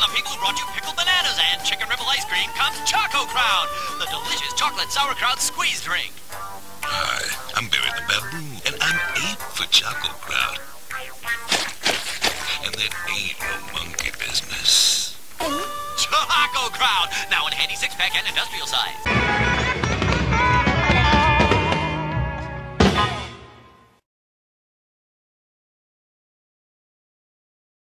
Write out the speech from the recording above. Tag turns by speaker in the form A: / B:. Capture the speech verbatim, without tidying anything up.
A: the people who brought you pickled bananas and chicken ripple ice cream comes Choco Crowd, the delicious chocolate sauerkraut squeeze drink.
B: Hi, I'm Barry the Baboon, and I'm ape for Choco Crowd. And that ain't no monkey business.
A: Choco Crowd, now in handy six-pack and industrial size.